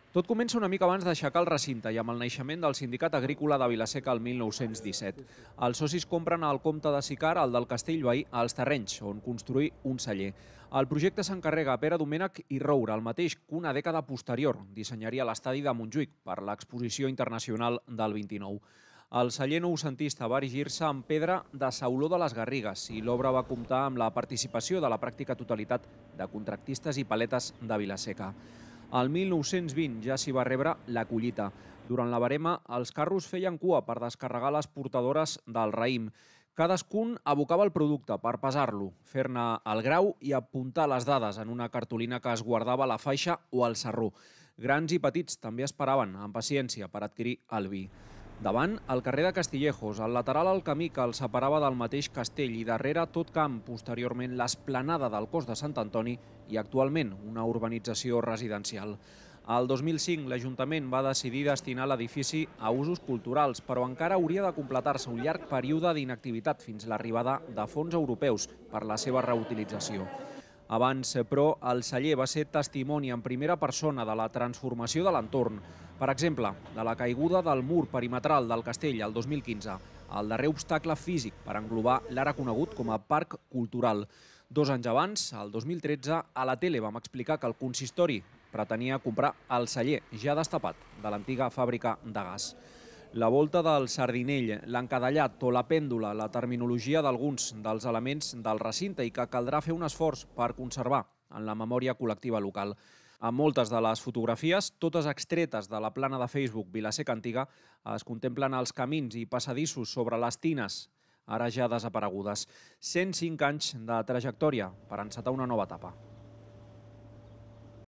Tot comença una mica abans d'aixecar el recinte i amb el naixement del Sindicat Agrícola de Vila-seca el 1917. Els socis compren al comte de Sicar, el del Castellvei, als terrenys, on construir un celler. El projecte s'encarrega a Pere Domènech i Roure, el mateix que una dècada posterior dissenyaria l'estadi de Montjuïc per l'Exposició Internacional del 29. El celler noucentista va erigir-se en pedra de Sauló de les Garrigues i l'obra va comptar amb la participació de la pràctica totalitat de contractistes i paletes de Vila-seca. Al 1920 ja s'hi va rebre la collita. Durant la verema, els carros feien cua per descarregar les portadores del raïm. Cadascun abocava el producte per pesar-lo, fer-ne el grau i apuntar les dades en una cartolina que es guardava a la faixa o al sarró. Grans i petits també esperaven, amb paciència, per adquirir el vi. Davant, el carrer de Castillejos, al lateral el camí que el separava del mateix castell i darrere tot camp, posteriorment l'esplanada del Cos de Sant Antoni i actualment una urbanització residencial. El 2005 l'Ajuntament va decidir destinar l'edifici a usos culturals, però encara hauria de completar-se un llarg període d'inactivitat fins a l'arribada de fons europeus per la seva reutilització. Abans, però, el celler va ser testimoni en primera persona de la transformació de l'entorn. Per exemple, de la caiguda del mur perimetral del castell el 2015, el darrer obstacle físic per englobar l'ara conegut com a Parc Cultural. 2 anys abans, el 2013, a la tele vam explicar que el consistori pretenia comprar el celler ja destapat de l'antiga fàbrica de gas. La volta del sardinell, l'encadellat o la pèndola, la terminologia d'alguns dels elements del recinte i que caldrà fer un esforç per conservar en la memòria col·lectiva local. En moltes de les fotografies, totes extretes de la plana de Facebook Vila-seca Antiga, es contemplen els camins i passadissos sobre les tines, ara ja desaparegudes. 105 anys de trajectòria per encetar una nova etapa.